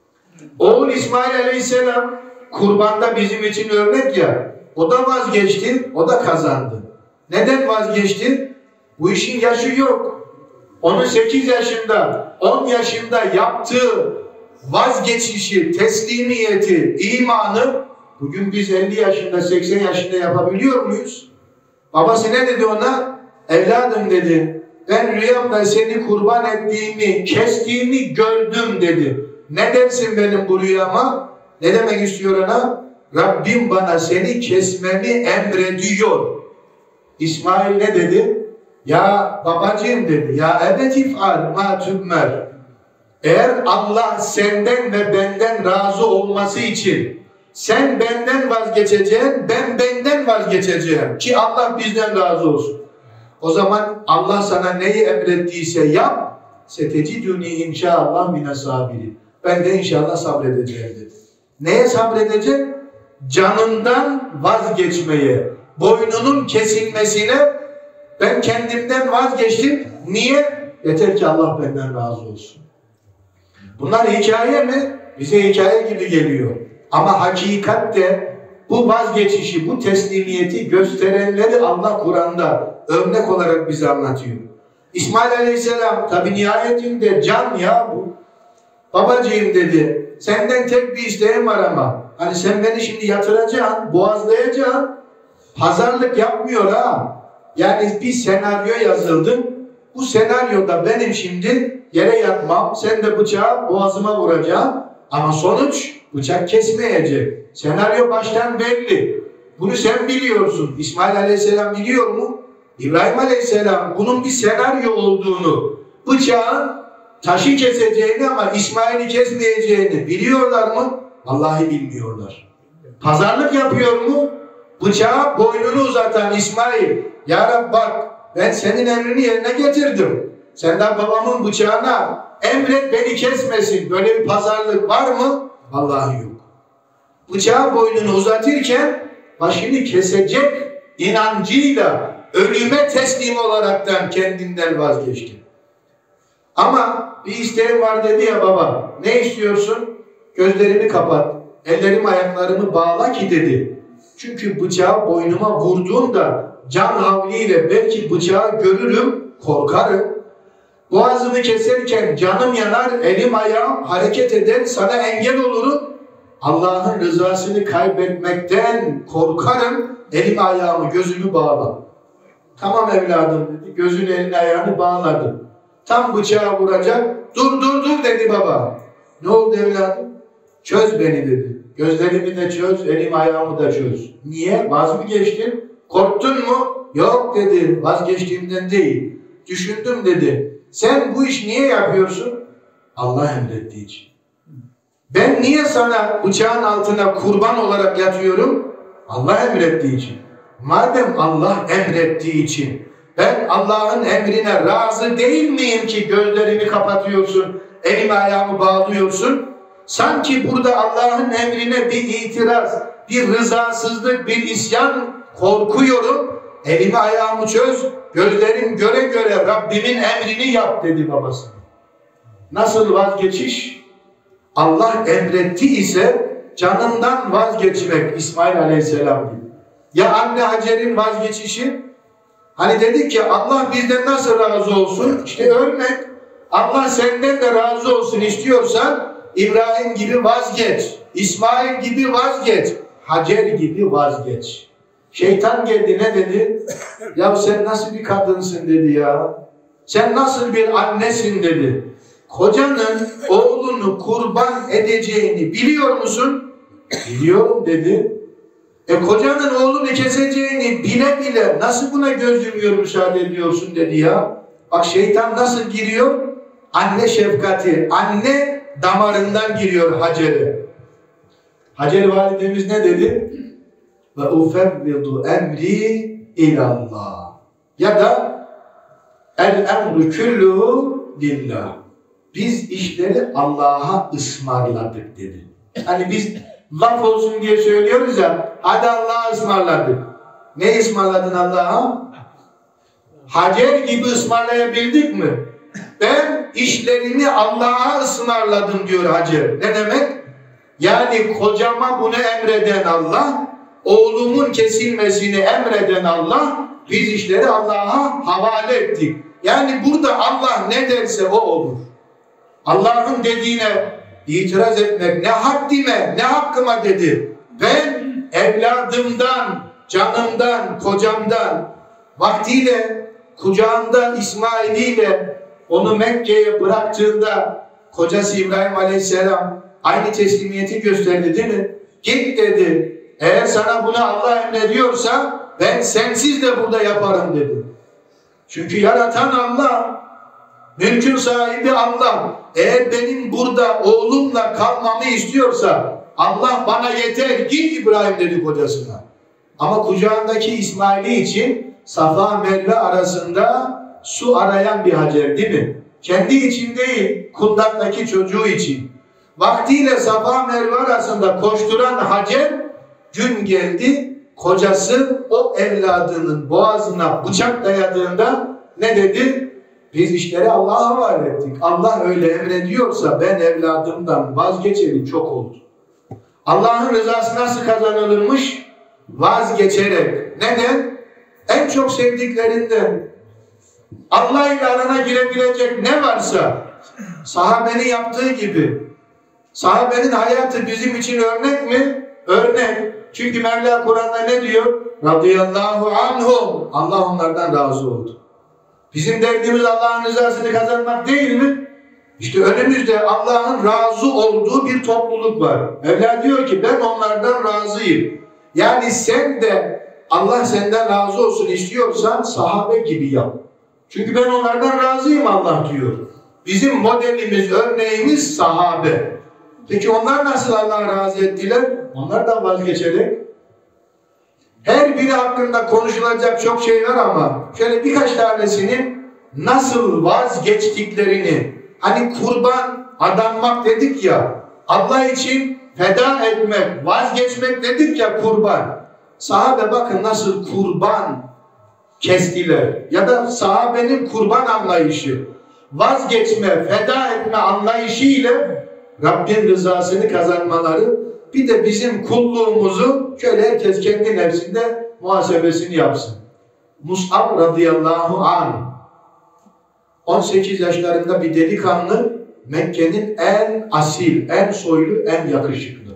S1: Oğul İsmail Aleyhisselam kurbanda bizim için örnek ya. O da vazgeçti, o da kazandı. Neden vazgeçti? Bu işin yaşı yok. Onun sekiz yaşında, on yaşında yaptığı vazgeçişi, teslimiyeti, imanı bugün biz elli yaşında, seksen yaşında yapabiliyor muyuz? Babası ne dedi ona? Evladım dedi, ben rüyamda seni kurban ettiğimi, kestiğimi gördüm dedi. Ne dersin benim bu rüyama? Ne demek istiyor ona? Rabbim bana seni kesmemi emrediyor. İsmail ne dedi? Ya babacığım dedi, ya ebetif'al ma tübmer. Eğer Allah senden ve benden razı olması için sen benden vazgeçeceksin, ben benden vazgeçeceğim ki Allah bizden razı olsun. O zaman Allah sana neyi emrettiyse yap, seteciduni inşallah mine sabiri. Ben de inşallah sabredeceğim dedi. Neye sabredecek? Canından vazgeçmeye, boynunun kesilmesine. Ben kendimden vazgeçtim. Niye? Yeter ki Allah benden razı olsun. Bunlar hikaye mi? Bize hikaye gibi geliyor. Ama hakikatte bu vazgeçişi, bu teslimiyeti gösterenleri Allah Kur'an'da örnek olarak bize anlatıyor. İsmail Aleyhisselam tabi nihayetinde can ya bu. Babacığım dedi, senden tek bir isteğim var ama hani sen beni şimdi yatıracaksın, boğazlayacaksın. Pazarlık yapmıyor ha. Yani bir senaryo yazıldı. Bu senaryoda benim şimdi yere yatmam, sen de bıçağı boğazıma vuracaksın. Ama sonuç bıçak kesmeyecek. Senaryo baştan belli. Bunu sen biliyorsun. İsmail Aleyhisselam biliyor mu? İbrahim Aleyhisselam bunun bir senaryo olduğunu, bıçağın taşı keseceğini ama İsmail'i kesmeyeceğini biliyorlar mı? Vallahi bilmiyorlar. Pazarlık yapıyor mu? Bıçağı boynunu uzatan İsmail, ya Rab bak ben senin emrini yerine getirdim. Sen de babamın bıçağına emret beni kesmesin. Böyle bir pazarlık var mı? Vallahi yok. bıçağı boynunu uzatırken başını kesecek inancıyla ölüme teslim olaraktan kendinden vazgeçti. Ama bir isteğim var dedi ya baba. Ne istiyorsun? Gözlerimi kapat. Ellerimi ayaklarımı bağla ki dedi. Çünkü bıçağı boynuma vurduğunda can havliyle belki bıçağı görürüm, korkarım. Boğazımı keserken canım yanar, elim ayağım hareket eder, sana engel olurum. Allah'ın rızasını kaybetmekten korkarım, elimi ayağımı gözümü bağla. Tamam evladım dedi, gözünü elini ayağını bağladı. Tam bıçağı vuracak, dur dur dur dedi baba. Ne oldu evladım? Çöz beni dedi. Gözlerimi de çöz, elim ayağımı da çöz. Niye? Vaz mı geçtin? Korktun mu? Yok dedi, vazgeçtiğimden değil. Düşündüm dedi. Sen bu iş niye yapıyorsun? Allah emrettiği için. Ben niye sana bıçağın altına kurban olarak yatıyorum? Allah emrettiği için. Madem Allah emrettiği için, ben Allah'ın emrine razı değil miyim ki gözlerimi kapatıyorsun, elimi ayağımı bağlıyorsun? Sanki burada Allah'ın emrine bir itiraz, bir rızasızlık, bir isyan, korkuyorum. Elimi ayağımı çöz, gözlerim göre göre Rabbimin emrini yap dedi babası. Nasıl vazgeçiş? Allah emretti ise canından vazgeçmek İsmail Aleyhisselam gibi. Ya anne Hacer'in vazgeçişi? Hani dedik ki Allah bizden nasıl razı olsun? İşte örnek. Allah senden de razı olsun istiyorsan İbrahim gibi vazgeç. İsmail gibi vazgeç. Hacer gibi vazgeç. Şeytan geldi ne dedi? Ya sen nasıl bir kadınsın dedi ya. Sen nasıl bir annesin dedi. Kocanın oğlunu kurban edeceğini biliyor musun? Biliyorum dedi. E kocanın oğlunu keseceğini bile bile nasıl buna göz yumuyor müsaade ediyorsun dedi ya. Bak şeytan nasıl giriyor? Anne şefkati, anne damarından giriyor Hacer'e. Hacer validemiz ne dedi? Ve ufevvidu emri ilallah. Ya da el emru külluhu lillah. Biz işleri Allah'a ısmarladık dedi. Hani biz laf olsun diye söylüyoruz ya, hadi Allah'a ısmarladık. Ne ısmarladın Allah'a? Hacer gibi ısmarlayabildik mi? Ben işlerimi Allah'a ısmarladım diyor Hacer. Ne demek? Yani kocama bunu emreden Allah, oğlumun kesilmesini emreden Allah, biz işleri Allah'a havale ettik. Yani burada Allah ne derse o olur. Allah'ın dediğine itiraz etmek ne haddime, ne hakkıma dedi. Ben evladımdan, canımdan, kocamdan, vaktiyle kucağında İsmail'iyle onu Mekke'ye bıraktığında kocası İbrahim Aleyhisselam aynı teslimiyeti gösterdi değil mi? Git dedi. Eğer sana bunu Allah emrediyorsa ben sensiz de burada yaparım dedi. Çünkü yaratan Allah, mülkün sahibi Allah. Eğer benim burada oğlumla kalmamı istiyorsa Allah bana yeter, git İbrahim dedi kocasına. Ama kucağındaki İsmail'i için Safa Merve arasında su arayan bir Hacer değil mi? Kendi için değil, kundaktaki çocuğu için. Vaktiyle Safa Merve arasında koşturan Hacer, gün geldi, kocası o evladının boğazına bıçak dayadığında ne dedi? Biz işleri Allah'a havale ettik. Allah öyle emrediyorsa ben evladımdan vazgeçeli çok oldu. Allah'ın rızası nasıl kazanılırmış? Vazgeçerek. Neden? En çok sevdiklerinden. Allah ile arana girebilecek ne varsa sahabenin yaptığı gibi. Sahabenin hayatı bizim için örnek mi? Örnek. Çünkü Mevla Kur'an'da ne diyor? Radıyallahu anhum. Allah onlardan razı oldu. Bizim derdimiz Allah'ın rızasını kazanmak değil mi? İşte önümüzde Allah'ın razı olduğu bir topluluk var. Mevla diyor ki ben onlardan razıyım. Yani sen de Allah senden razı olsun istiyorsan sahabe gibi yap. Çünkü ben onlardan razıyım Allah diyor. Bizim modelimiz, örneğimiz sahabe. Peki onlar nasıl Allah'a razı ettiler? Onlardan vazgeçerek. Her biri hakkında konuşulacak çok şey var ama şöyle birkaç tanesinin nasıl vazgeçtiklerini, hani kurban adanmak dedik ya, Allah için feda etmek, vazgeçmek dedik ya, kurban. Sahabe bakın nasıl kurban kestiler. Ya da sahabenin kurban anlayışı, vazgeçme, feda etme anlayışı ile Rabbin rızasını kazanmaları. Bir de bizim kulluğumuzu şöyle herkes kendi nefsinde muhasebesini yapsın. Mus'ab radıyallahu anh on sekiz yaşlarında bir delikanlı, Mekke'nin en asil, en soylu, en yakışıklı.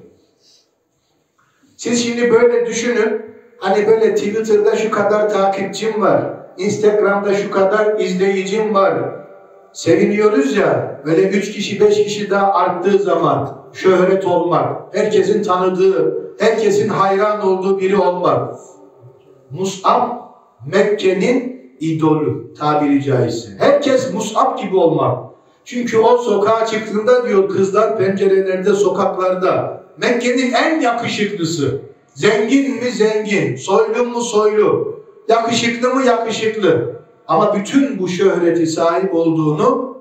S1: Siz şimdi böyle düşünün, hani böyle Twitter'da şu kadar takipçim var, Instagram'da şu kadar izleyicim var, seviniyoruz ya, böyle üç kişi, beş kişi daha arttığı zaman şöhret olmak, herkesin tanıdığı, herkesin hayran olduğu biri olmak. Mus'ab, Mekke'nin idolü tabiri caizse. Herkes Mus'ab gibi olmak. Çünkü o sokağa çıktığında diyor, kızlar pencerelerde, sokaklarda, Mekke'nin en yakışıklısı. Zengin mi zengin, soylu mu soylu, yakışıklı mı yakışıklı. Ama bütün bu şöhreti sahip olduğunu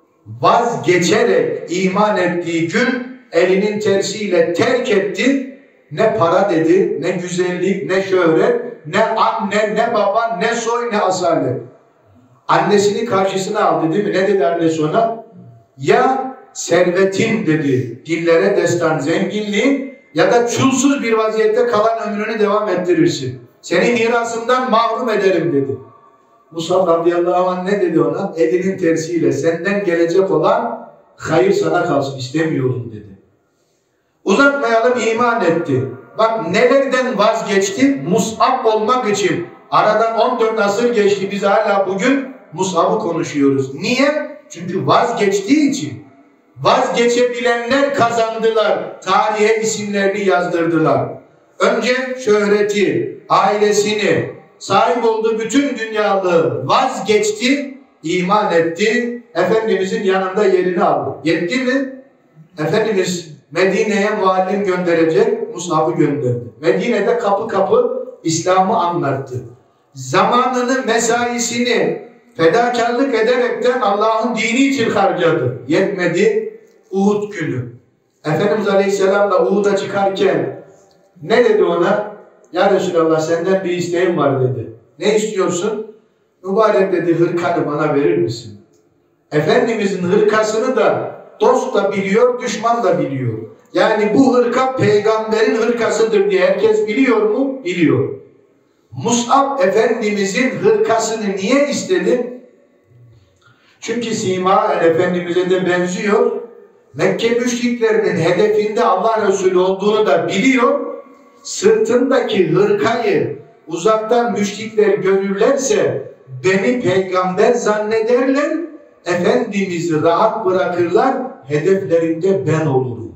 S1: vazgeçerek iman ettiği gün elinin tersiyle terk etti. Ne para dedi, ne güzellik, ne şöhret, ne anne, ne baba, ne soy, ne asalet. Annesini karşısına aldı değil mi? Ne dedi annesi ona? Ya servetin dedi, dillere destan zenginliğin, ya da çulsuz bir vaziyette kalan ömrünü devam ettirirsin. Seni mirasından mahrum ederim dedi. Mus'ab radıyallahu anh ne dedi ona? Elinin tersiyle senden gelecek olan hayır sana kalsın, istemiyorum dedi. Uzatmayalım, iman etti. Bak nelerden vazgeçti? Mus'ab olmak için. Aradan on dört asır geçti. Biz hala bugün Mus'ab'ı konuşuyoruz. Niye? Çünkü vazgeçtiği için. Vazgeçebilenler kazandılar. Tarihe isimlerini yazdırdılar. Önce şöhreti, ailesini, sahip olduğu bütün dünyalığı vazgeçti, iman etti. Efendimizin yanında yerini aldı. Yetti mi? Efendimiz Medine'ye muallim gönderecek, Mus'ab'ı gönderdi. Medine'de kapı kapı İslam'ı anlattı. Zamanını, mesaisini fedakarlık ederekten Allah'ın dini için harcadı. Yetmedi, Uhud günü. Efendimiz Aleyhisselam'la Uhud'a çıkarken ne dedi ona? Ya Resulallah senden bir isteğim var dedi. Ne istiyorsun? Mübarek dedi, hırkanı bana verir misin? Efendimizin hırkasını da dost da biliyor, düşman da biliyor. Yani bu hırka peygamberin hırkasıdır diye herkes biliyor mu? Biliyor. Mus'ab Efendimizin hırkasını niye istedi? Çünkü Sima Efendimiz'e de benziyor. Mekke müşriklerinin hedefinde Allah Resulü olduğunu da biliyor. Sırtındaki hırkayı uzaktan müşrikler görürlerse beni peygamber zannederler, Efendimiz'i rahat bırakırlar, hedeflerinde ben olurum.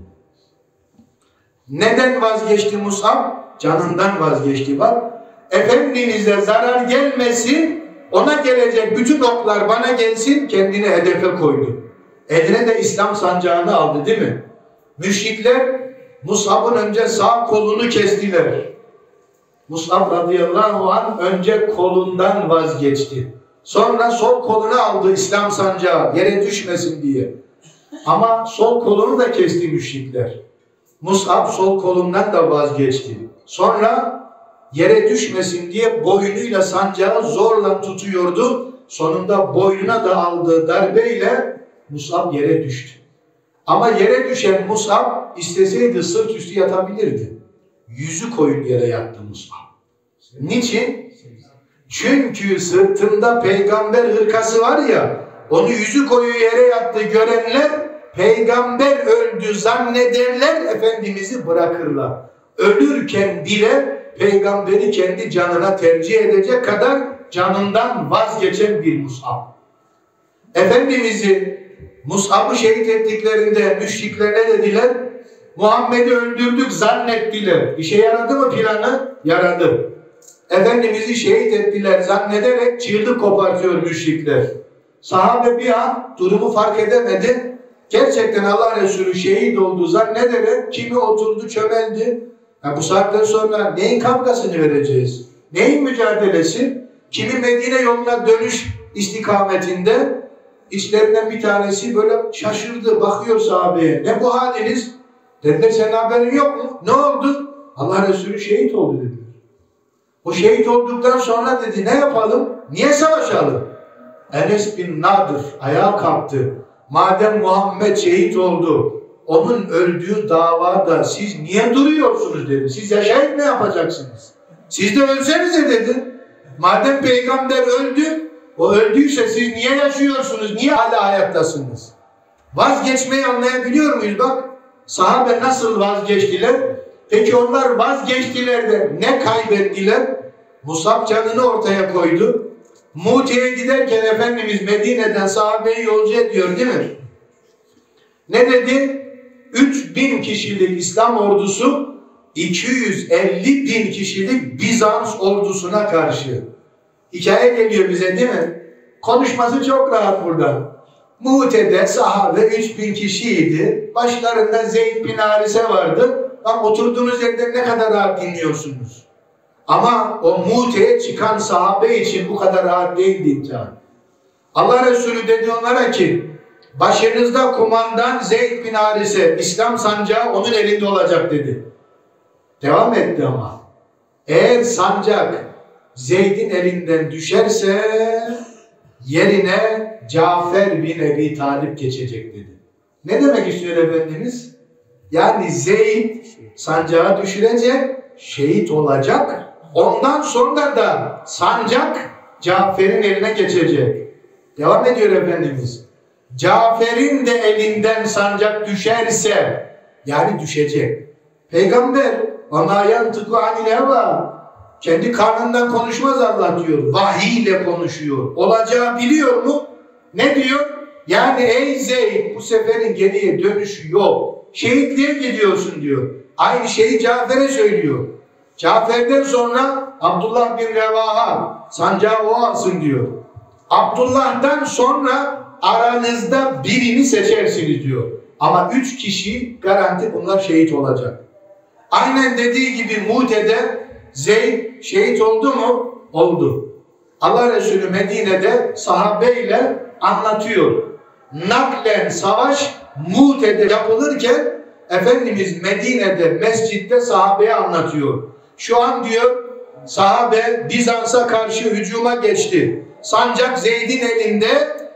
S1: Neden vazgeçti Mus'ab? Canından vazgeçti var. Efendimiz'e zarar gelmesin, ona gelecek bütün oklar bana gelsin, kendini hedefe koydu. Eline de İslam sancağını aldı değil mi? Müşrikler Mus'ab'ın önce sağ kolunu kestiler. Mus'ab radıyallahu anh önce kolundan vazgeçti. Sonra sol kolunu aldı İslam sancağı yere düşmesin diye. Ama sol kolunu da kesti müşrikler. Mus'ab sol kolundan da vazgeçti. Sonra yere düşmesin diye boynuyla sancağı zorla tutuyordu. Sonunda boynuna da aldığı darbeyle Mus'ab yere düştü. Ama yere düşen Mus'ab isteseydi sırt üstü yatabilirdi. Yüzü koyun yere yattı Mus'ab. Niçin? Çünkü sırtında peygamber hırkası var ya, onu yüzü koyu yere yattı görenler, peygamber öldü zannederler, Efendimiz'i bırakırlar. Ölürken bile peygamberi kendi canına tercih edecek kadar canından vazgeçen bir Mus'ab. Efendimiz'i, Mus'ab'ı şehit ettiklerinde müşrikler ne dediler? Muhammed'i öldürdük zannettiler. İşe yaradı mı planı? Yaradı. Efendimiz'i şehit ettiler zannederek çığlık kopartıyor müşrikler. Sahabe bir an durumu fark edemedi. Gerçekten Allah Resulü şehit oldu zannederek kimi oturdu çömeldi. Ya bu saatten sonra neyin kavgasını vereceğiz? Neyin mücadelesi? Kimi Medine yoluna dönüş istikametinde, içlerinden bir tanesi böyle şaşırdı, bakıyor sahabeye. Ne bu haliniz? Dediler senin haberin yok mu? Ne oldu? Allah Resulü şehit oldu dediler. O şehit olduktan sonra dedi ne yapalım? Niye savaşalım? Enes bin Nadir ayağa kalktı. Madem Muhammed şehit oldu, onun öldüğü davada siz niye duruyorsunuz dedi. Siz yaşayıp ne yapacaksınız? Siz de ölsenize dedi. Madem peygamber öldü, o öldüyse siz niye yaşıyorsunuz? Niye hala hayattasınız? Vazgeçmeyi anlayabiliyor muyuz? Bak sahabe nasıl vazgeçtiler? Peki onlar vazgeçtiler de ne kaybettiler? Musab canını ortaya koydu. Mute'ye giderken Efendimiz Medine'den sahabeyi yolcu ediyor değil mi? Ne dedi? üç bin kişilik İslam ordusu iki yüz elli bin kişilik Bizans ordusuna karşı. Hikaye geliyor bize değil mi? Konuşması çok rahat burada. Mute'de sahabe üç bin kişiydi. Başlarında Zeyd bin Harise vardı. Tam oturduğunuz yerde ne kadar rahat dinliyorsunuz. Ama o Mute'ye çıkan sahabe için bu kadar rahat değildi imtihan. Allah Resulü dedi onlara ki başınızda kumandan Zeyd bin Harise, İslam sancağı onun elinde olacak dedi. Devam etti ama. Eğer sancak Zeyd'in elinden düşerse yerine Cafer bin Ebi Talip geçecek dedi. Ne demek istiyor Efendimiz? Yani Zeyd sancağı düşürecek, şehit olacak. Ondan sonra da sancak Cafer'in eline geçecek. Devam ediyor Efendimiz. Cafer'in de elinden sancak düşerse, yani düşecek. Peygamber وَمَا يَنْتِقُ عَنِ الْهَوَى kendi karnından konuşmaz Allah diyor. Vahiy ile konuşuyor. Olacağı biliyor mu? Ne diyor? Yani ey Zeyd bu seferin geriye dönüşü yok. Şehitliğe gidiyorsun diyor. Aynı şeyi Cafer'e söylüyor. Cafer'den sonra Abdullah bin Revaha sancağı o alsın diyor. Abdullah'tan sonra aranızda birini seçersiniz diyor. Ama üç kişi garanti bunlar şehit olacak. Aynen dediği gibi Mute'de Zeyd şehit oldu mu? Oldu. Allah Resulü Medine'de sahabeyle anlatıyor. Naklen savaş Mute'de yapılırken Efendimiz Medine'de mescitte sahabeye anlatıyor. Şu an diyor sahabe Bizans'a karşı hücuma geçti. Sancak Zeyd'in elinde,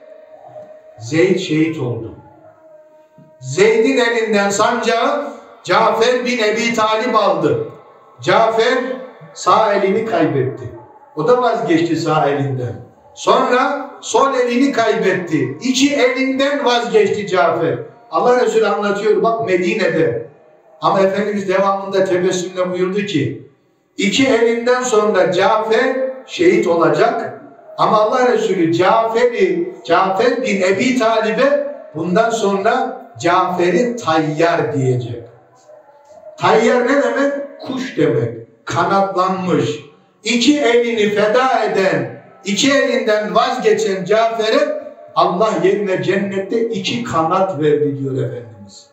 S1: Zeyd şehit oldu. Zeyd'in elinden sancağı Cafer bin Ebi Talib aldı. Cafer sağ elini kaybetti. O da vazgeçti sağ elinden. Sonra sol elini kaybetti. İki elinden vazgeçti Cafer. Allah Resulü anlatıyor bak Medine'de. Ama Efendimiz devamında tebessümle buyurdu ki iki elinden sonra Cafer şehit olacak. Ama Allah Resulü Cafer'i, Cafer bin Ebi Talib'e bundan sonra Cafer'i Tayyar diyecek. Tayyar ne demek? Kuş demek. Kanatlanmış. İki elini feda eden, iki elinden vazgeçen Cafer'e Allah yerine cennette iki kanat verdi diyor Efendimiz.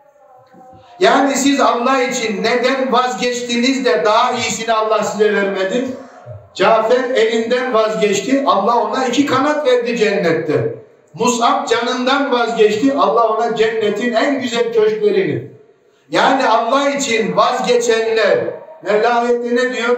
S1: Yani siz Allah için neden vazgeçtiniz de daha iyisini Allah size vermedi? Cafer elinden vazgeçti. Allah ona iki kanat verdi cennette. Mus'ab canından vazgeçti. Allah ona cennetin en güzel köşklerini. Yani Allah için vazgeçenler Mevla ayette ne diyor?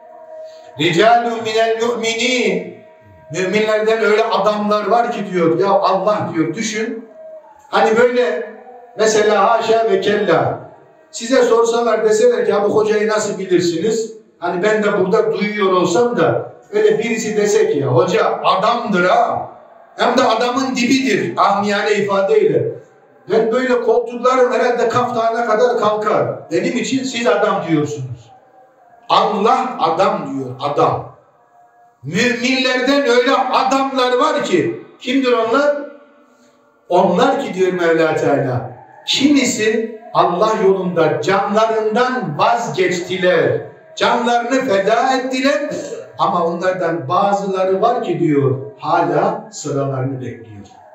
S1: Ricalun minel mu'minin. Müminlerden öyle adamlar var ki diyor. Ya Allah diyor düşün. Hani böyle mesela haşa ve kella. Size sorsalar deseler ki ya bu hocayı nasıl bilirsiniz? Hani ben de burada duyuyor olsam da öyle birisi dese ki ya hoca adamdır ha. Hem de adamın dibidir. Ahmiyane ifadeyle. Ben böyle koltuklarım herhalde kaftana kadar kalkar. Benim için siz adam diyorsunuz. Allah adam diyor. Adam. Müminlerden öyle adamlar var ki. Kimdir onlar? Onlar ki diyor Mevla Teala. Kimisi Allah yolunda canlarından vazgeçtiler. Canlarını feda ettiler. Ama onlardan bazıları var ki diyor hala sıralarını bekliyor.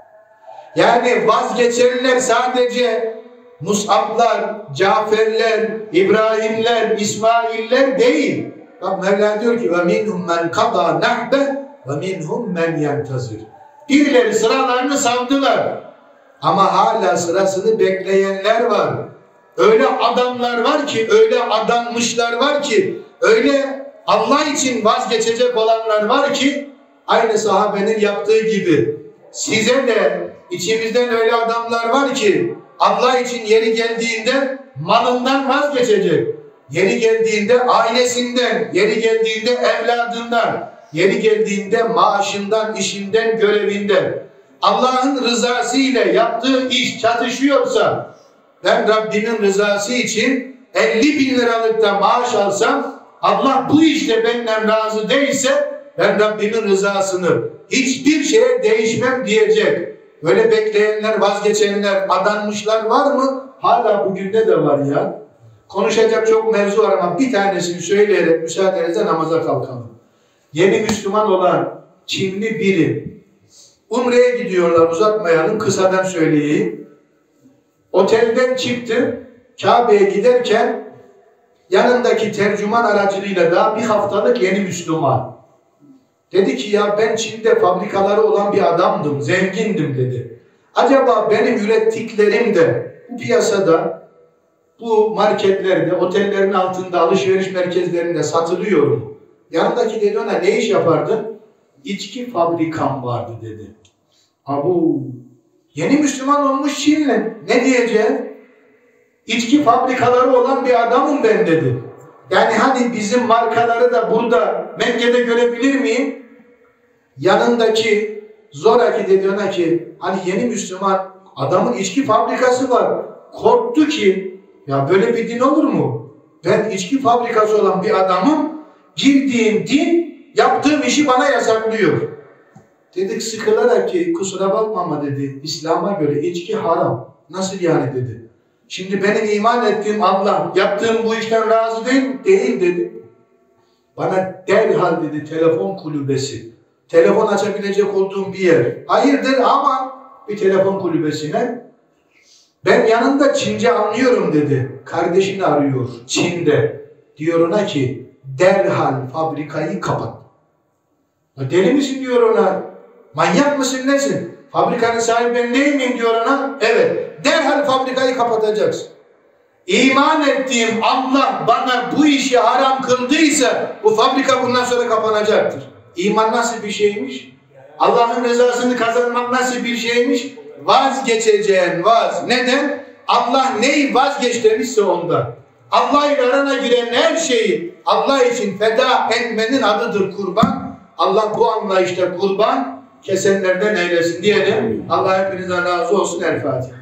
S1: Yani vazgeçenler sadece Mus'ablar, Caferler, İbrahimler, İsmailler değil. Bak Mevla diyor ki وَمِنْهُمْ مَنْ قَضَى نَحْبَ وَمِنْهُمْ مَنْ يَنْتَظِرُ. Birileri sıralarını savdılar. Ama hala sırasını bekleyenler var. öyle adamlar var ki, öyle adanmışlar var ki, öyle Allah için vazgeçecek olanlar var ki, aynı sahabenin yaptığı gibi size de içimizden öyle adamlar var ki Allah için yeri geldiğinde malından vazgeçecek, yeri geldiğinde ailesinden, yeri geldiğinde evladından, yeri geldiğinde maaşından, işinden, görevinden, Allah'ın rızası ile yaptığı iş çatışıyorsa, ben Rabbimin rızası için elli bin liralık da maaş alsam, Allah bu işte benden razı değilse, ben Rabbimin rızasını hiçbir şeye değişmem diyecek. Böyle bekleyenler, vazgeçenler, adanmışlar var mı? Hala bugün de de var ya. Konuşacak çok mevzu var ama bir tanesini söyleyerek müsaadenizle namaza kalkalım. Yeni Müslüman olan Çinli biri, Umre'ye gidiyorlar, uzatmayalım, kısadan söyleyeyim. Otelden çıktı, Kabe'ye giderken yanındaki tercüman aracılığıyla daha bir haftalık yeni Müslüman. Dedi ki ya ben Çin'de fabrikaları olan bir adamdım, zengindim dedi. Acaba benim ürettiklerim de bu piyasada, bu marketlerde, otellerin altında, alışveriş merkezlerinde satılıyor mu? Yanındaki dedi ona ne iş yapardın? İçki fabrikam vardı dedi. Abu, yeni Müslüman olmuş Çinli. Ne diyeceğim? İçki fabrikaları olan bir adamım ben dedi. Yani hani bizim markaları da burada Mekke'de görebilir miyim? Yanındaki zoraki dedi ona ki hani yeni Müslüman adamın içki fabrikası var. Korktu ki ya böyle bir din olur mu? Ben içki fabrikası olan bir adamım, girdiğim din yaptığım işi bana yasaklıyor. Dedik sıkılarak ki kusura bakma ama dedi İslam'a göre içki haram. Nasıl yani dedi. Şimdi benim iman ettiğim Allah yaptığım bu işten razı değil mi? Değil dedi. Bana derhal dedi telefon kulübesi. Telefon açabilecek olduğum bir yer. Hayırdır ama bir telefon kulübesine. Ben yanında Çince anlıyorum dedi. Kardeşini arıyor Çin'de. Diyor ona ki derhal fabrikayı kapat. Deli misin diyor ona. Manyak mısın nesin? Fabrikanın sahibi ben değil miyim diyor ona. Evet. Derhal fabrikayı kapatacaksın. İman ettiğim Allah bana bu işi haram kıldıysa bu fabrika bundan sonra kapanacaktır. İman nasıl bir şeymiş? Allah'ın rızasını kazanmak nasıl bir şeymiş? Vazgeçeceğin vaz. Neden? Allah neyi vazgeç demişse ondan. Allah ile arana giren her şeyi Allah için feda etmenin adıdır kurban. Allah bu anlayışta kurban kesenlerden eylesin diyelim. Allah hepinizden razı olsun. El Fatiha.